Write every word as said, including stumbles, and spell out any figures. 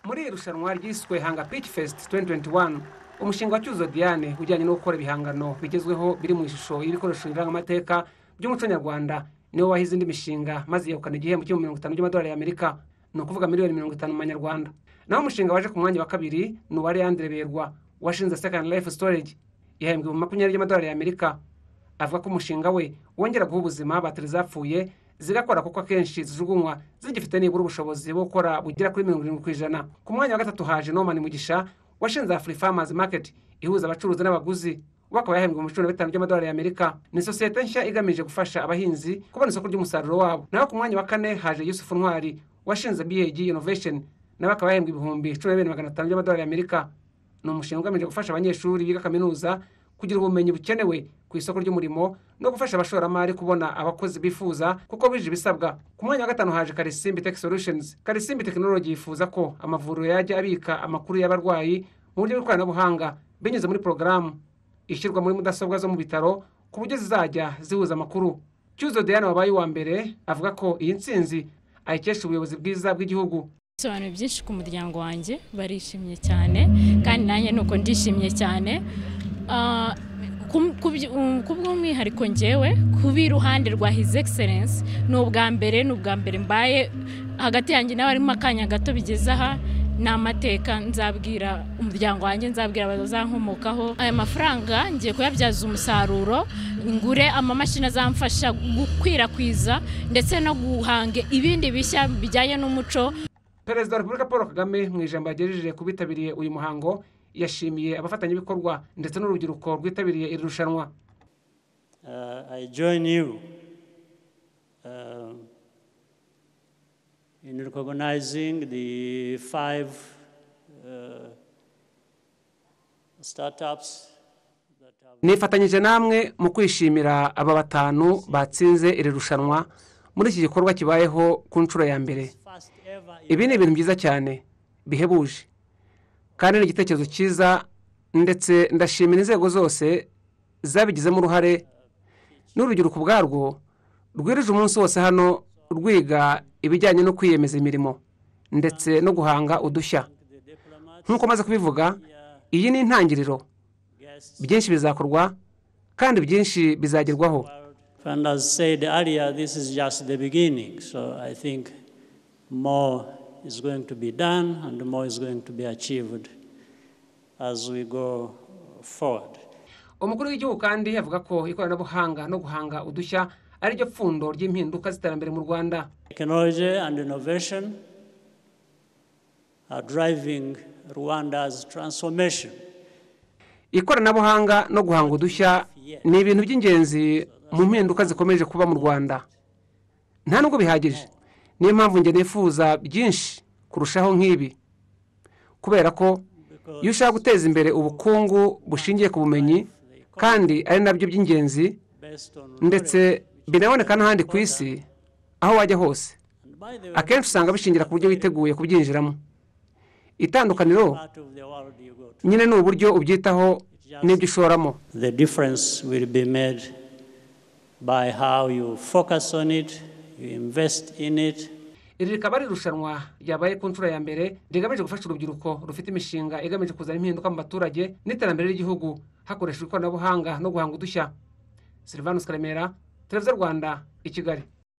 muri irushanwa ryiswe Hanga Pitch Fest twenty twenty-one umushinga wa Cyuzuzo Diane ujyanye no gukora ibihangano bigezweho biri mu ishusho y'ibikoresho ndangamateka by'umuco nyarwanda niwe wahize indi mishinga maze yegukana igihembo cyo mirongo itanu by'amadolari y'Amerika, no kuvuga miliyoni mirongo itanu mu manyarwanda. Naho umushinga waje ku mwanya wa kabiri ni uwari Andreberwa washinze Second Life Storage, yahembwe mu makumyabiri by'amadolari y'Amerika. Avuga ko umushinga we wongera guha ubuzima bateri zapfuye zigakora kuko akenshi zijugunywa zigifite nibura ubushobozi bwo gukora bugera kuri mirongo irindwi ku ijana. Ku mwanya wa gatatu haje Norman Mugisha washinze Free Farmers Market ihuza abacuruzi n'abaguzi, bakaba yahembwe mu cumi na bitanu by'amadolari y'Amerika. Ni sosiyete nshya igamije gufasha abahinzi kubona isoko ry'umusaruro wabo. Naho ku mwanya wa kane haje Yusufu Ntwari washinze B A G Innovation, nawe akaba yahembwe ibihumbi cumi na bibiri magana atanu by'amadolari y'Amerika. Ni umushinga ugamije gufasha abanyeshuri biga kaminuza kugira ubumenyi bukenewe ku isoko ry'umurimo no gufasha abashoramari kubona abakozi bifuza kuko bije bisabwa. Ku mwanya wa gatanu haje Karisimbi Tech Solutions. Karisimbi Technology yifuza ko amavuriro yajya abika amakuru y'abarwayi mu buryo bw'ikoranabuhanga binyuze muri porogaramu ishyirwa muri mudasobwa zo mu bitaro ku buryo zizajya zihuza amakuru. Cyuzuzo Diane wabaye wa mbere avuga ko iyi ntsinzi ayikesha ubuyobozi bwiza bw'igihugu. Abantu byinshi ku muryango wanjye barishimye cyane kandi nanjye nuko ndishimye cyane. Kubw'umwihariko njyewe kuba iruhande rwa His Excellence ni ubwa mbere ni ubwa mbere mbaye hagati yanjye nawe arimo akanya gato bigeze aha. Ni amateka nzabwira umuryango wanjye, nzabwira abazankomokaho. Aya mafaranga ngiye kuyabyaza umusaruro, ngure amamashini azamfasha gukwirakwiza ndetse no guhanga ibindi bishya bijyanye n'umuco. Perezida wa Repubulika Paul KAGAME mu ijambo yagejeje ku bitabiriye uyu muhango yashimiye abafatanyabikorwa ndetse n'urubyiruko rwitabiriye iri rushanwa. Uh, I join you uh, in recognizing the five uh, startups that have... Nifatanyije namwe mu kwishimira aba batanu batsinze iri rushanwa muri iki gikorwa kibayeho ku nshuro ya mbere. Ibi ni ibintu byiza cyane bihebuje kandi ni igitekerezo cyiza, ndetse ndashimira inzego zose zabigizemo uruhare n'urubyiruko ubwarwo rwirije umunsi wose hano rwiga ibijyanye no kwiyemeza imirimo ndetse no guhanga udushya. Nk'uko maze kubivuga, iyi ni intangiriro, byinshi bizakorwa kandi byinshi bizagerwaho. And as said earlier, this is just the beginning, so I think more is going to be done and more is going to be achieved as we go forward. Umukuru w'igihugu kandi avuga ko ikoranabuhanga no guhanga udushya ari ryo pfundo ry'impinduka z'iterambere mu Rwanda. Technology and innovation are driving Rwanda's transformation. Ikoranabuhanga no guhanga udushya ni ibintu by'ingenzi mu mpinduka zikomeje kuba mu Rwanda. Nta nubwo bihagije, niyo mpamvu nge nifuza byinshi kurushaho nk'ibi, kubera ko iyo ushaka guteza imbere ubukungu bushingiye ku bumenyi kandi ari nabyo by'ingenzi ndetse binaboneka n'ahandi ku isi aho wajya hose, akenshi usanga bishingira ku buryo witeguye kubyinjiramo. Itandukaniro nyine ni uburyo ubyitaho n'ibyo ushoramo. The difference will be made by how you focus on it, you invest in it. Iri rikaba ari irushanwa ryabaye ku nshuro ya mbere rigamije gufasha urubyiruko rufite imishinga igamije kuzana impinduka mu baturage n'iterambere ry'igihugu hakoreshejwe ikoranabuhanga no guhanga udushya. Silvanus Karemera, Televiziyo Rwanda, i Kigali.